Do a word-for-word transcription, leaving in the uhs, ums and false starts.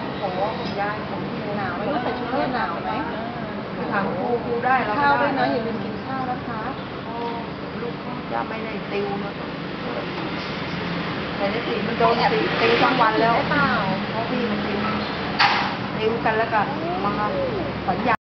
โอ้โหคุณยายผมหนาวไม่รู้ใส่ชุดเสื้อหนาวไหมถามครูครูได้เราข้าวด้วยนะอย่าลืมกินข้าวนะคะลูกเขาจะไม่ได้ติวนะแต่ในสีมันโดนติวติวทั้งวันแล้วเพราะพี่มันติวติวกันแล้วก็มาสัญญา